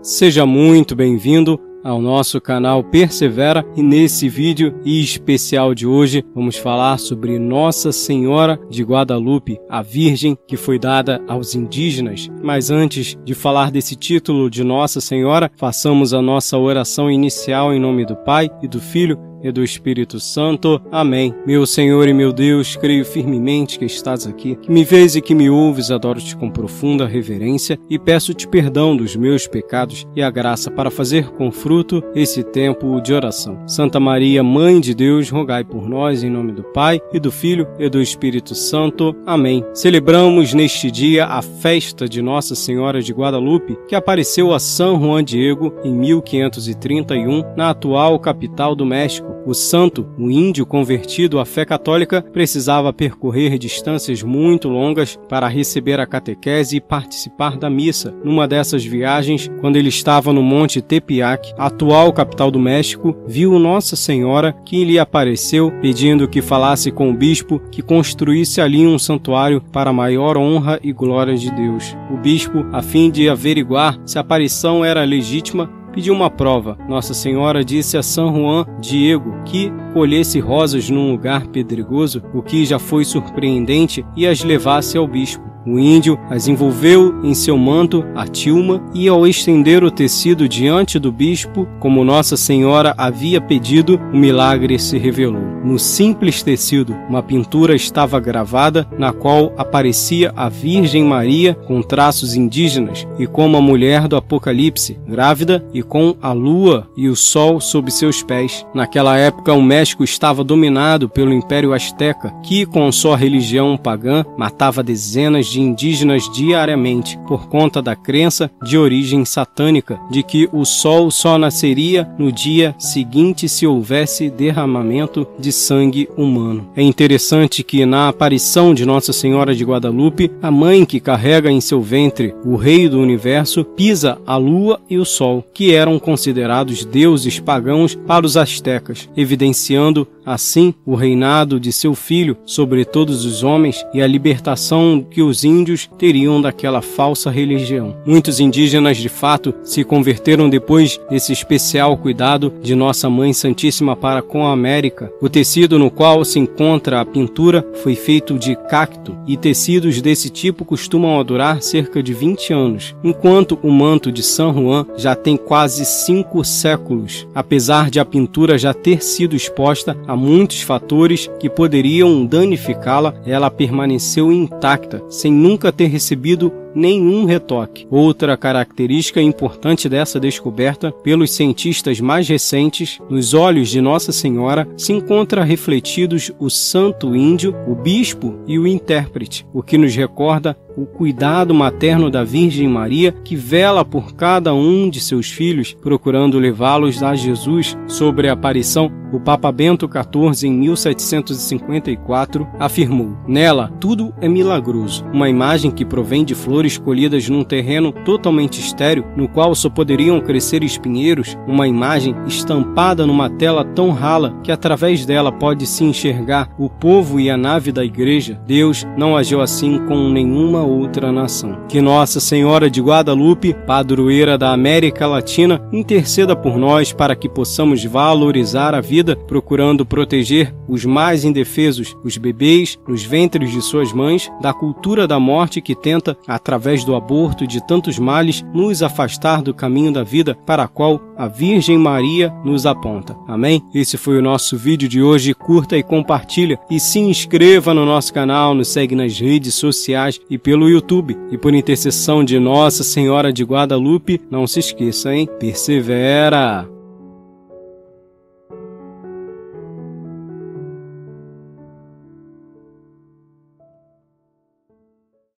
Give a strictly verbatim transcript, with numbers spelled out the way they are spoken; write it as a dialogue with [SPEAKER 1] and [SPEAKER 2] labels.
[SPEAKER 1] Seja muito bem-vindo ao nosso canal Persevera, e nesse vídeo especial de hoje vamos falar sobre Nossa Senhora de Guadalupe, a Virgem que foi dada aos indígenas. Mas antes de falar desse título de Nossa Senhora, façamos a nossa oração inicial em nome do Pai e do Filho e do Espírito Santo. Amém. Meu Senhor e meu Deus, creio firmemente que estás aqui, que me vês e que me ouves, adoro-te com profunda reverência e peço-te perdão dos meus pecados e a graça para fazer com fruto esse tempo de oração. Santa Maria, Mãe de Deus, rogai por nós em nome do Pai e do Filho e do Espírito Santo. Amém. Celebramos neste dia a festa de Nossa Senhora de Guadalupe, que apareceu a São Juan Diego em mil quinhentos e trinta e um, na atual capital do México. O santo, o índio convertido à fé católica, precisava percorrer distâncias muito longas para receber a catequese e participar da missa. Numa dessas viagens, quando ele estava no Monte Tepeyac, atual capital do México, viu Nossa Senhora, que lhe apareceu pedindo que falasse com o bispo que construísse ali um santuário para a maior honra e glória de Deus. O bispo, a fim de averiguar se a aparição era legítima, pediu uma prova. Nossa Senhora disse a São Juan Diego que colhesse rosas num lugar pedregoso, o que já foi surpreendente, e as levasse ao bispo. O índio as envolveu em seu manto, a tilma, e ao estender o tecido diante do bispo, como Nossa Senhora havia pedido, o milagre se revelou. No simples tecido, uma pintura estava gravada, na qual aparecia a Virgem Maria com traços indígenas e como a mulher do Apocalipse, grávida e com a lua e o sol sob seus pés. Naquela época, o México estava dominado pelo Império Azteca, que, com sua religião pagã, matava dezenas de de indígenas diariamente, por conta da crença de origem satânica de que o sol só nasceria no dia seguinte se houvesse derramamento de sangue humano. É interessante que na aparição de Nossa Senhora de Guadalupe, a mãe que carrega em seu ventre o Rei do Universo pisa a lua e o sol, que eram considerados deuses pagãos para os astecas, evidenciando assim o reinado de seu filho sobre todos os homens e a libertação que os índios teriam daquela falsa religião. Muitos indígenas, de fato, se converteram depois desse especial cuidado de Nossa Mãe Santíssima para com a América. O tecido no qual se encontra a pintura foi feito de cacto, e tecidos desse tipo costumam durar cerca de vinte anos, enquanto o manto de São Juan já tem quase cinco séculos. Apesar de a pintura já ter sido exposta a muitos fatores que poderiam danificá-la, ela permaneceu intacta, sem nunca ter recebido nenhum retoque. Outra característica importante dessa descoberta pelos cientistas mais recentes, nos olhos de Nossa Senhora se encontra refletidos o santo índio, o bispo e o intérprete, o que nos recorda o cuidado materno da Virgem Maria, que vela por cada um de seus filhos, procurando levá-los a Jesus. Sobre a aparição, o Papa Bento quatorze, em mil setecentos e cinquenta e quatro, afirmou: "Nela, tudo é milagroso. Uma imagem que provém de flores colhidas num terreno totalmente estéril, no qual só poderiam crescer espinheiros, uma imagem estampada numa tela tão rala que através dela pode-se enxergar o povo e a nave da igreja. Deus não agiu assim com nenhuma outra nação." Que Nossa Senhora de Guadalupe, padroeira da América Latina, interceda por nós para que possamos valorizar a vida, procurando proteger os mais indefesos, os bebês nos ventres de suas mães, da cultura da morte que tenta, através do aborto e de tantos males, nos afastar do caminho da vida para a qual a Virgem Maria nos aponta. Amém? Esse foi o nosso vídeo de hoje. Curta e compartilha e se inscreva no nosso canal, nos segue nas redes sociais e pelo YouTube. E por intercessão de Nossa Senhora de Guadalupe, não se esqueça, hein? Persevera!